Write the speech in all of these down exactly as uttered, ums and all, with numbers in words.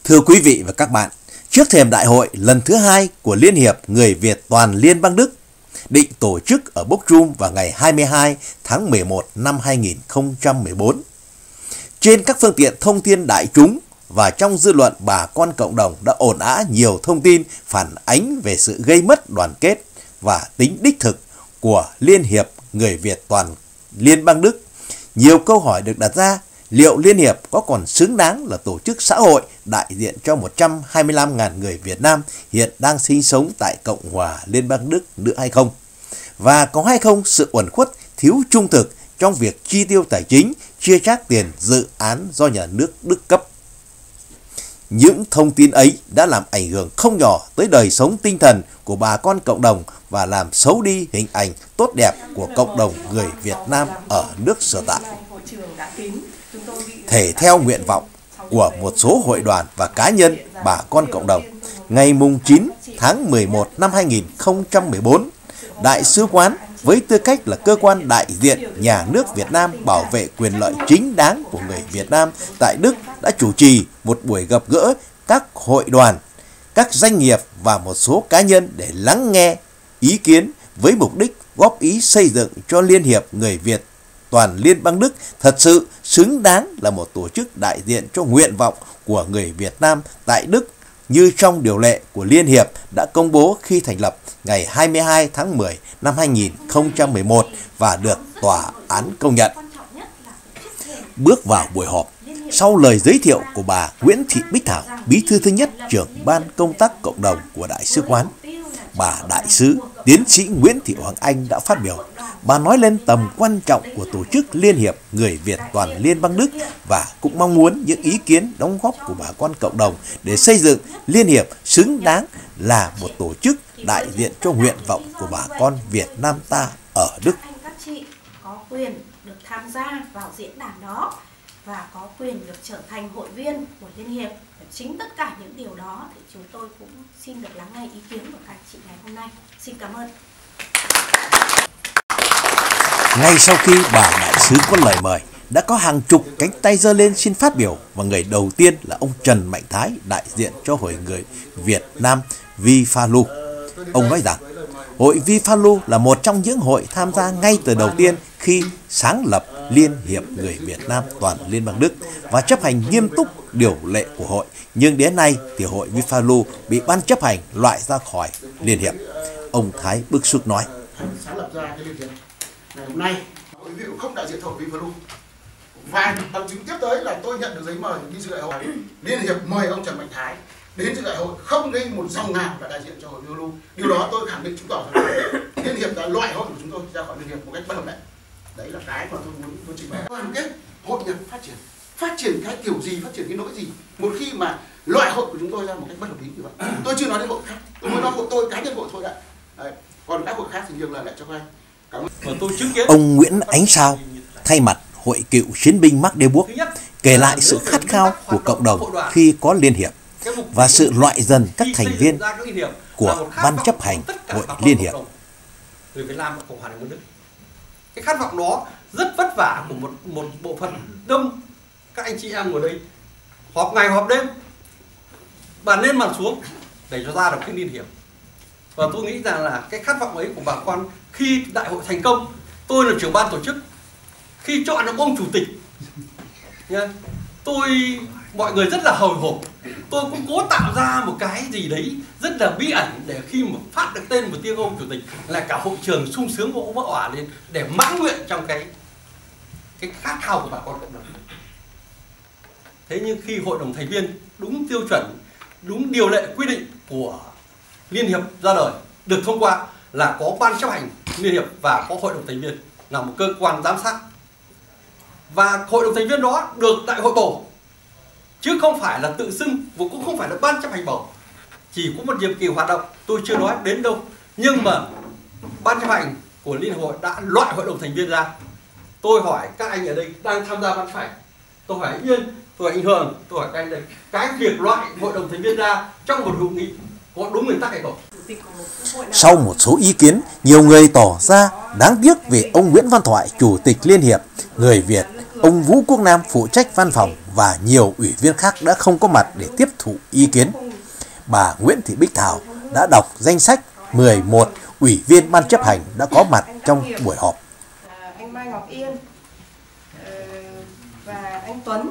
Thưa quý vị và các bạn, trước thềm đại hội lần thứ hai của Liên hiệp Người Việt toàn Liên bang Đức, định tổ chức ở Bochum vào ngày hai mươi hai tháng mười một năm hai nghìn không trăm mười bốn. Trên các phương tiện thông tin đại chúng và trong dư luận, bà con cộng đồng đã ồn ào nhiều thông tin phản ánh về sự gây mất đoàn kết và tính đích thực của Liên hiệp Người Việt toàn Liên bang Đức. Nhiều câu hỏi được đặt ra: liệu Liên hiệp có còn xứng đáng là tổ chức xã hội đại diện cho một trăm hai mươi lăm nghìn người Việt Nam hiện đang sinh sống tại Cộng hòa Liên bang Đức nữa hay không? Và có hay không sự uẩn khuất, thiếu trung thực trong việc chi tiêu tài chính, chia chác tiền dự án do nhà nước Đức cấp? Những thông tin ấy đã làm ảnh hưởng không nhỏ tới đời sống tinh thần của bà con cộng đồng và làm xấu đi hình ảnh tốt đẹp của cộng đồng người Việt Nam ở nước sở tại. Thể theo nguyện vọng của một số hội đoàn và cá nhân bà con cộng đồng, ngày chín tháng mười một năm hai nghìn không trăm mười bốn, Đại sứ quán với tư cách là cơ quan đại diện nhà nước Việt Nam bảo vệ quyền lợi chính đáng của người Việt Nam tại Đức đã chủ trì một buổi gặp gỡ các hội đoàn, các doanh nghiệp và một số cá nhân để lắng nghe ý kiến với mục đích góp ý xây dựng cho Liên hiệp Người Việt toàn Liên bang Đức thật sự xứng đáng là một tổ chức đại diện cho nguyện vọng của người Việt Nam tại Đức như trong điều lệ của Liên hiệp đã công bố khi thành lập ngày hai mươi hai tháng mười năm hai nghìn không trăm mười một và được tòa án công nhận. Bước vào buổi họp, sau lời giới thiệu của bà Nguyễn Thị Bích Thảo, bí thư thứ nhất trưởng ban công tác cộng đồng của Đại sứ quán, bà đại sứ tiến sĩ Nguyễn Thị Hoàng Anh đã phát biểu. Bà nói lên tầm quan trọng của tổ chức Liên hiệp Người Việt toàn Liên bang Đức và cũng mong muốn những ý kiến đóng góp của bà con cộng đồng để xây dựng Liên hiệp xứng đáng là một tổ chức đại diện cho nguyện vọng của bà con Việt Nam ta ở Đức. Các chị có quyền được tham gia vào diễn đàn đó và có quyền được trở thành hội viên của Liên hiệp. Chính tất cả những điều đó thì chúng tôi cũng xin được lắng nghe ý kiến của các chị ngày hôm nay. Xin cảm ơn. Ngay sau khi bà đại sứ có lời mời, đã có hàng chục cánh tay giơ lên xin phát biểu và người đầu tiên là ông Trần Mạnh Thái, đại diện cho Hội Người Việt Nam ViFaLu. Ông nói rằng Hội ViFaLu là một trong những hội tham gia ngay từ đầu tiên khi sáng lập Liên hiệp Người Việt Nam toàn Liên bang Đức và chấp hành nghiêm túc điều lệ của hội. Nhưng đến nay thì Hội ViFaLu bị ban chấp hành loại ra khỏi Liên hiệp. Ông Thái bức xúc nói: sáng lập ra cái Liên hiệp ngày hôm nay, hội ViFaLu không đại diện hội ViFaLu. Và bằng chứng tiếp tới là tôi nhận được giấy mời đi dự đại hội. Liên hiệp mời ông Trần Mạnh Thái đến dự đại hội, không gây một dòng nào là đại diện cho hội ViFaLu. Điều đó tôi khẳng định chứng tỏ rằng Liên hiệp đã loại hội của chúng tôi ra khỏi Liên hiệp một cách bất hợp lệ. Đấy là cái mà tôi muốn tôi trình bày. Đoàn kết, hội nhập, phát triển, phát triển cái kiểu gì, phát triển cái nỗi gì? Một khi mà loại hội của chúng tôi ra một cách bất hợp lý như vậy, tôi chưa nói đến hội khác, tôi mới nói hội tôi cá nhân hội thôi đã. Đấy. Còn các hội khác thì nhường lời lại cho các anh. Ông Nguyễn Ánh Sao thay mặt Hội Cựu Chiến binh Magdeburg kể lại sự khát khao của cộng đồng khi có Liên hiệp và sự loại dần các thành viên của ban chấp hành Hội Liên hiệp. Người Việt Nam và Cộng hòa Liên bang Đức. Cái khát vọng đó rất vất vả của một một bộ phận đông các anh chị em ngồi đây họp ngày họp đêm, bàn lên bàn xuống để cho ra được cái liên hiệp. Và tôi nghĩ rằng là cái khát vọng ấy của bà con khi đại hội thành công, tôi là trưởng ban tổ chức, khi chọn được ông chủ tịch nha, tôi mọi người rất là hồi hộp, tôi cũng cố tạo ra một cái gì đấy rất là bí ẩn để khi mà phát được tên một tiếng ông chủ tịch là cả hội trường sung sướng vỗ vỗ òa lên để mãn nguyện trong cái cái khát khao của bà con cộng đồng. Thế nhưng khi hội đồng thành viên đúng tiêu chuẩn, đúng điều lệ quy định của Liên hiệp ra đời được thông qua là có ban chấp hành Liên hiệp và có hội đồng thành viên là một cơ quan giám sát, và hội đồng thành viên đó được đại hội bầu chứ không phải là tự xưng, và cũng không phải là ban chấp hành bầu, chỉ có một nhiệm kỳ hoạt động. Tôi chưa nói đến đâu, nhưng mà ban chấp hành của Liên hiệp hội đã loại hội đồng thành viên ra. Tôi hỏi các anh ở đây đang tham gia ban chấp hành, tôi hỏi anh Yên, tôi hỏi anh Hường, tôi hỏi các anh đây, cái việc loại hội đồng thành viên ra trong một hội nghị có đúng nguyên tắc hay không? Sau một số ý kiến, nhiều người tỏ ra đáng tiếc vì ông Nguyễn Văn Thoại, Chủ tịch Liên hiệp Người Việt Ông Vũ Quốc Nam phụ trách văn phòng và nhiều ủy viên khác đã không có mặt để tiếp thụ ý kiến. Bà Nguyễn Thị Bích Thảo đã đọc danh sách mười một ủy viên ban chấp hành đã có mặt trong buổi họp. Anh Mai Ngọc Yên và anh Tuấn,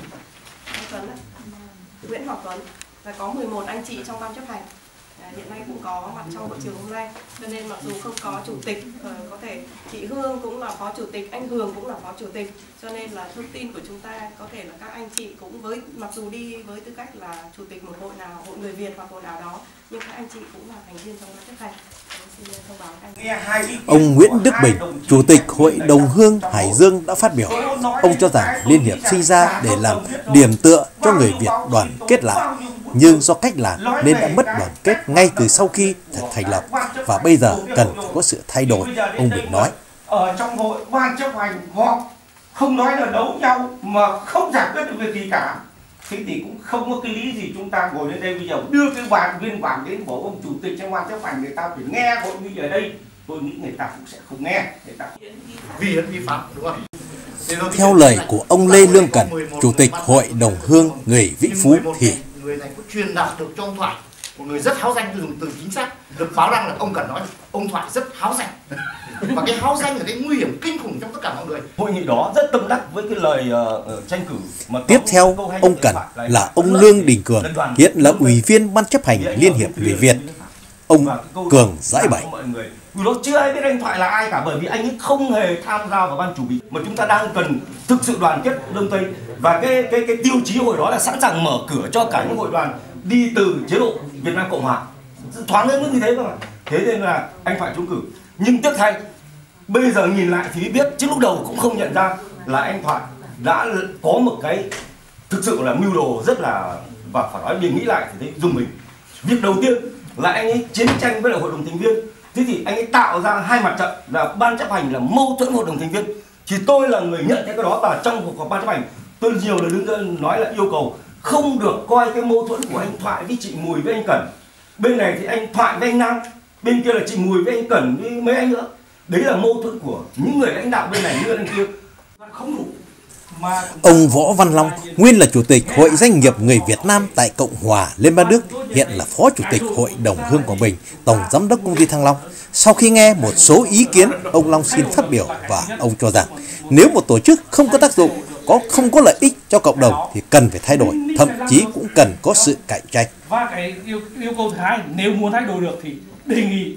anh Tuấn Nguyễn Ngọc Tuấn, và có mười một anh chị trong ban chấp hành. Hiện nay cũng có mặt trong hội trường hôm nay, cho nên mặc dù không có chủ tịch, có thể chị Hương cũng là phó chủ tịch, anh Hường cũng là phó chủ tịch, cho nên là thông tin của chúng ta có thể là các anh chị cũng với mặc dù đi với tư cách là chủ tịch một hội nào, hội người Việt hoặc hội nào đó, nhưng các anh chị cũng là thành viên trong ban chấp hành. Xin thông báo anh. Ông Nguyễn Đức Bình, Chủ tịch Hội đồng Hương Hải Dương đã phát biểu. Ông cho rằng Liên hiệp sinh ra để làm điểm tựa cho người Việt đoàn kết lại, nhưng do cách làm nên đã mất đoàn kết ngay từ sau khi thành lập, và bây giờ cần phải có sự thay đổi, ông Bình nói. Ở trong hội ban chấp hành họ không nói là đấu nhau mà không giải quyết được việc gì cả. Thế thì cũng không có cái lý gì chúng ta ngồi lên đây bây giờ đưa cái bản biên bản đến của ông chủ tịch trong ban chấp hành, người ta phải nghe hội nghị ở đây. Tôi nghĩ người ta cũng sẽ không nghe, người ta vì hắn vi phạm, đúng không? Theo lời của ông Lê Lương Cẩn, Chủ tịch Hội đồng Hương người Vĩnh Phú thì người này có truyền đạt được cho ông Thoại, một người rất háo danh, dùng từ chính xác. Được báo đăng là ông Cẩn nói ông Thoại rất háo danh. Và cái háo danh là cái nguy hiểm kinh khủng trong tất cả mọi người. Hội nghị đó rất tâm đắc với cái lời uh, tranh cử. Mà tiếp theo, ông Cẩn là ông Lương Đình Cường, hiện là ủy viên ban chấp hành Liên hiệp người Việt. Ông Cường giải bày. Vì đó chưa ai biết anh Thoại là ai cả, bởi vì anh ấy không hề tham gia vào ban chủ bị, mà chúng ta đang cần thực sự đoàn kết Đông Tây, và cái cái cái tiêu chí hội đó là sẵn sàng mở cửa cho cả những hội đoàn đi từ chế độ Việt Nam Cộng Hòa, thoáng đến mức như thế cơ mà. Thế nên là anh Thoại trúng cử. Nhưng tiếc thay, bây giờ nhìn lại thì biết, chứ lúc đầu cũng không nhận ra là anh Thoại đã có một cái thực sự là mưu đồ rất là, và phải nói mình nghĩ lại thì thấy dùng mình. Việc đầu tiên là anh ấy chiến tranh với lại hội đồng thành viên. Thế thì anh ấy tạo ra hai mặt trận là ban chấp hành là mâu thuẫn hội đồng thành viên. Thì tôi là người nhận cái đó, và trong cuộc họp ban chấp hành tôi nhiều lần đứng ra nói là yêu cầu không được coi cái mâu thuẫn của anh Thoại với chị Mùi với anh Cẩn. Bên này thì anh Thoại với anh Nam, bên kia là chị Mùi với anh Cẩn với mấy anh nữa. Đấy là mâu thuẫn của những người lãnh đạo bên này như bên kia. Không đủ. Mà... Ông Võ Văn Long, nguyên là Chủ tịch Hội Doanh nghiệp Người Việt Nam tại Cộng hòa Liên bang Đức, hiện là Phó Chủ tịch Hội đồng Hương Quảng Bình, Tổng Giám đốc Công ty Thăng Long. Sau khi nghe một số ý kiến, ông Long xin phát biểu và ông cho rằng nếu một tổ chức không có tác dụng, có không có lợi ích cho cộng đồng thì cần phải thay đổi, thậm chí cũng cần có sự cạnh tranh. Và cái yêu, yêu cầu thứ hai, nếu muốn thay đổi được thì đề nghị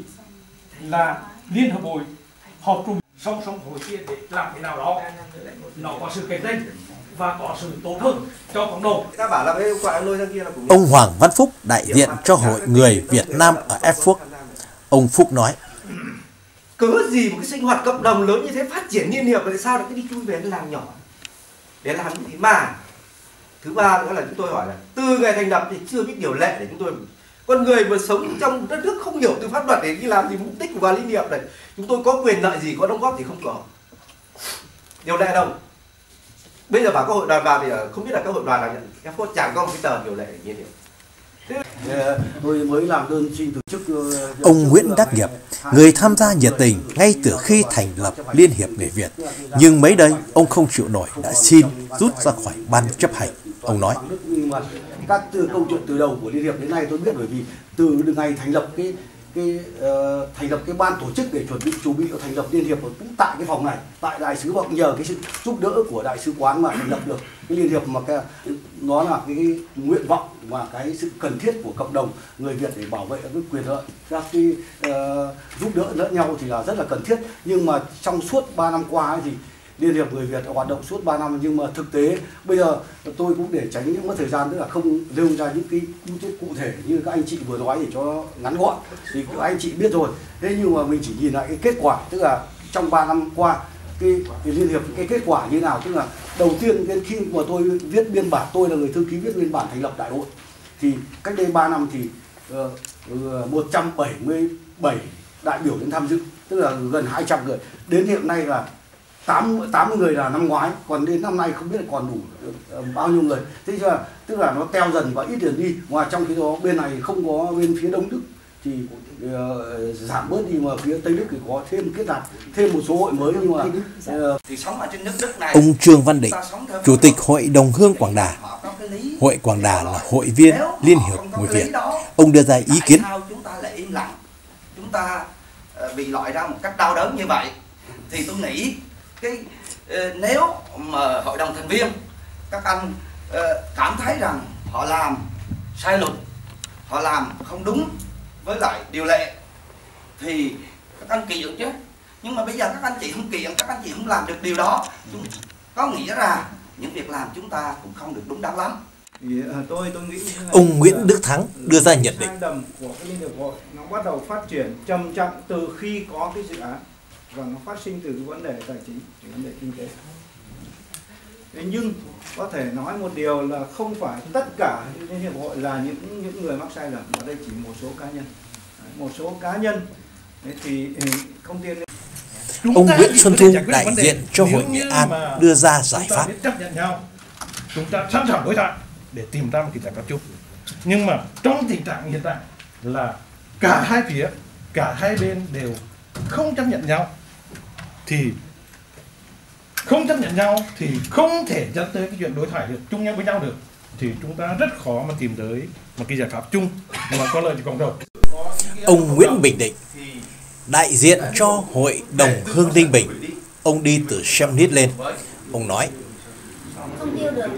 là Liên hợp hội họp trùng song song hội kia để làm thế nào đó nó có sự cạnh tranh và có sự tốt hơn cho cộng đồng. Ông Hoàng Văn Phúc, đại diện cho Hội Người Việt Nam ở Erfurt, ông Phúc nói: cớ gì một cái sinh hoạt cộng đồng lớn như thế phát triển liên hiệp tại sao lại cứ đi chui về cái làng nhỏ để làm gì mà. Thứ ba nữa là chúng tôi hỏi là từ ngày thành lập thì chưa biết điều lệ để chúng tôi, con người mà sống trong đất nước không hiểu từ pháp luật để đi làm gì, mục đích của vào liên hiệp này chúng tôi có quyền lợi gì, có đóng góp thì không có điều lệ đâu. Bây giờ bảo có hội đoàn vào thì không biết là các hội đoàn nào nhận em phốt chẳng có một cái tờ điều lệ như thế. Tôi mới làm đơn xin từ chức. Ông Nguyễn Đắc Nghiệp, người tham gia nhiệt tình ngay từ khi thành lập Liên hiệp Người Việt, nhưng mấy đây ông không chịu nổi đã xin rút ra khỏi ban chấp hành. Ông nói: các từ câu chuyện từ đầu của Liên hiệp đến nay tôi biết, bởi vì từ ngày thành lập cái cái uh, thành lập cái ban tổ chức để chuẩn bị chuẩn bị thành lập Liên hiệp cũng tại cái phòng này, tại đại sứ, và nhờ cái sự giúp đỡ của đại sứ quán mà thành lập được cái Liên hiệp, mà cái, nó là cái, cái nguyện vọng và cái sự cần thiết của cộng đồng người Việt để bảo vệ cái quyền lợi, các cái uh, giúp đỡ lẫn nhau thì là rất là cần thiết. Nhưng mà trong suốt ba năm qua ấy thì Liên hiệp Người Việt hoạt động suốt ba năm, nhưng mà thực tế bây giờ tôi cũng để tránh những mất thời gian, tức là không nêu ra những cái cụ thể như các anh chị vừa nói để cho ngắn gọn thì các anh chị biết rồi. Thế nhưng mà mình chỉ nhìn lại cái kết quả, tức là trong ba năm qua cái, cái Liên hiệp cái kết quả như nào. Tức là đầu tiên cái khi mà tôi viết biên bản, tôi là người thư ký viết biên bản thành lập đại hội, thì cách đây ba năm thì uh, một trăm bảy mươi bảy đại biểu đến tham dự, tức là gần hai trăm người. Đến hiện nay là tám mươi người là năm ngoái, còn đến năm nay không biết là còn đủ uh, bao nhiêu người. Thế chứ là, tức là nó teo dần và ít dần đi. Ngoài trong khi đó bên này không có, bên phía Đông Đức thì uh, giảm bớt đi, mà phía Tây Đức thì có thêm kết nạp thêm một số hội mới, nhưng mà uh, thì sống ở trên nước Đức này. Ông Trương Văn Định, Chủ tịch Hội đồng Hương Quảng Đà. Hội Quảng Đà là hội viên Liên hiệp Người Việt. Ông đưa ra ý kiến. Tại sao chúng ta lại im lặng? Chúng ta uh, bị loại ra một cách đau đớn như vậy. Thì tôi nghĩ cái uh, nếu mà hội đồng thành viên các anh uh, cảm thấy rằng họ làm sai luật, họ làm không đúng với lại điều lệ thì các anh kiện chứ. Nhưng mà bây giờ các anh chị không kiện, các anh chị không làm được điều đó, có nghĩa là những việc làm chúng ta cũng không được đúng đắn lắm. Tôi tôi nghĩ ông Nguyễn Đức Thắng đưa ra nhận định. Sai lầm của cái Liên hiệp hội nó bắt đầu phát triển chậm chậm từ khi có cái dự án, và nó phát sinh từ cái vấn đề tài chính, từ vấn đề kinh tế. Thế nhưng có thể nói một điều là không phải tất cả Liên hiệp hội là những những người mắc sai lầm, ở đây chỉ một số cá nhân, một số cá nhân thì không tiên. Ông Nguyễn Xuân Thu, đại diện cho Hội Nghệ An, đưa ra giải pháp. Chấp nhận nhau, chúng ta sẵn sàng đối thoại để tìm ra một cái giải pháp chung. Nhưng mà trong tình trạng hiện tại là cả hai phía, cả hai bên đều không chấp nhận nhau, thì không chấp nhận nhau thì không thể dẫn tới cái chuyện đối thoại được, chung nhau với nhau được, thì chúng ta rất khó mà tìm tới một cái giải pháp chung mà có lợi cho cộng đồng. Ông Nguyễn Bình Định, đại diện cho Hội đồng Hương Ninh Bình, ông đi từ Chemnitz lên, ông nói. Không tiêu được.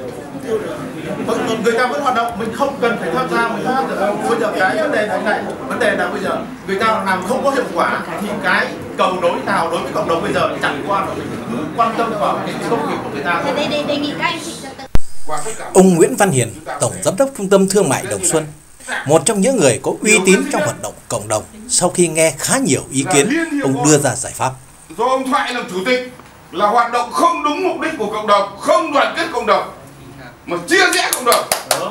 Còn người ta vẫn hoạt động, mình không cần phải tham gia mình tham gia. Bây giờ cái vấn đề này này, vấn đề là bây giờ người ta làm không có hiệu quả thì cái cầu nối nào đối với cộng đồng bây giờ chẳng qua là mình cứ quan tâm vào cái công việc của người ta. Đề, đề, đề nghị các anh chị ông Nguyễn Văn Hiền, Tổng Giám đốc Trung tâm Thương mại Đồng Xuân, một trong những người có uy tín trong hoạt động cộng đồng, sau khi nghe khá nhiều ý kiến, ông đưa ra giải pháp. Do ông Thoại làm chủ tịch là hoạt động không đúng mục đích của cộng đồng, không đoàn kết cộng đồng, mà chia rẽ cộng đồng.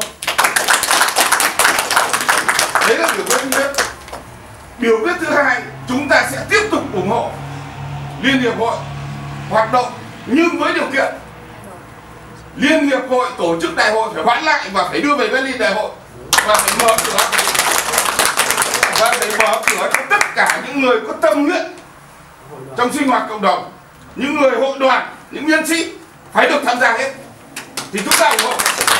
Đấy là biểu quyết thứ nhất. Biểu quyết thứ hai, chúng ta sẽ tiếp tục ủng hộ Liên hiệp hội hoạt động nhưng với điều kiện Liên hiệp hội tổ chức đại hội phải hoãn lại và phải đưa về Berlin đại hội, và phải mở cửa và phải mở cửa cho tất cả những người có tâm huyết trong sinh hoạt cộng đồng, những người hội đoàn, những nhân sĩ phải được tham gia hết, thì chúng ta ủng hộ.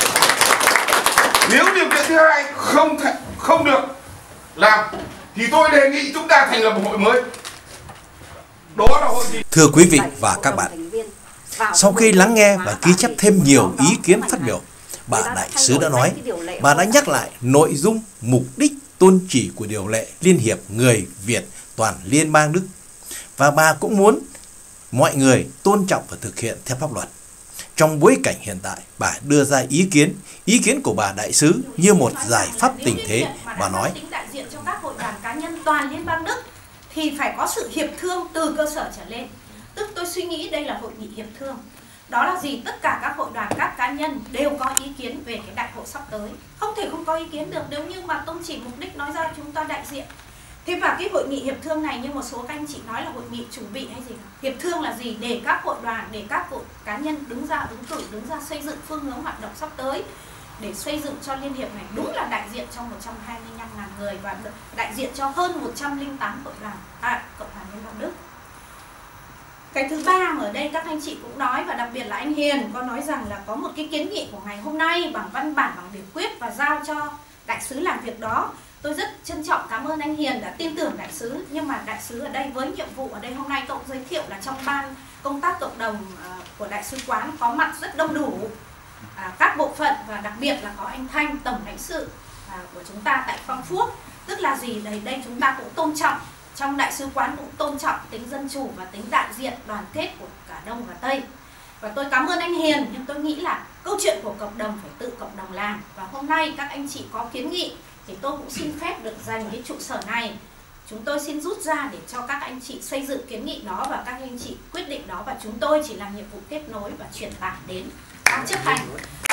Nếu điều kiện thứ hai không th không được làm thì tôi đề nghị chúng ta thành lập một hội mới. Đó là hội gì? Thưa quý vị và các bạn, sau khi lắng nghe và ghi chép thêm nhiều ý kiến phát biểu, bà đại sứ đã nói, bà đã nhắc lại nội dung, mục đích, tôn chỉ của điều lệ Liên hiệp Người Việt toàn Liên bang Đức, và bà cũng muốn mọi người tôn trọng và thực hiện theo pháp luật. Trong bối cảnh hiện tại, bà đưa ra ý kiến, ý kiến của bà đại sứ như một giải pháp tình thế. Bà nói, đại diện cho các hội đoàn cá nhân toàn Liên bang Đức thì phải có sự hiệp thương từ cơ sở trở lên. Tức tôi suy nghĩ đây là hội nghị hiệp thương. Đó là gì? Tất cả các hội đoàn, các cá nhân đều có ý kiến về cái đại hội sắp tới. Không thể không có ý kiến được nếu như mà tôn chỉ mục đích nói ra chúng ta đại diện. Thế và cái hội nghị hiệp thương này như một số các anh chị nói là hội nghị chuẩn bị hay gì? Hiệp thương là gì? Để các hội đoàn, để các hội cá nhân đứng ra ứng cử, đứng ra xây dựng phương hướng hoạt động sắp tới, để xây dựng cho Liên hiệp này đúng là đại diện cho một trăm hai mươi lăm nghìn người và đại diện cho hơn một trăm lẻ tám hội đoàn à, Cộng hòa Liên bang Đức. Cái thứ ba mà ở đây các anh chị cũng nói, và đặc biệt là anh Hiền có nói rằng là có một cái kiến nghị của ngày hôm nay bằng văn bản, bằng biểu quyết và giao cho đại sứ làm việc đó. Tôi rất trân trọng cảm ơn anh Hiền đã tin tưởng đại sứ, nhưng mà đại sứ ở đây với nhiệm vụ ở đây hôm nay cậu giới thiệu là trong ban công tác cộng đồng của đại sứ quán có mặt rất đông đủ các bộ phận, và đặc biệt là có anh Thanh, tổng lãnh sự của chúng ta tại Frankfurt. Tức là gì? Đây, đây chúng ta cũng tôn trọng, trong đại sứ quán cũng tôn trọng tính dân chủ và tính đại diện đoàn kết của cả Đông và Tây. Và tôi cảm ơn anh Hiền, nhưng tôi nghĩ là câu chuyện của cộng đồng phải tự cộng đồng làm. Và hôm nay các anh chị có kiến nghị thì tôi cũng xin phép được dành cái trụ sở này. Chúng tôi xin rút ra để cho các anh chị xây dựng kiến nghị đó và các anh chị quyết định đó, và chúng tôi chỉ làm nhiệm vụ kết nối và truyền tải đến ban chấp hành.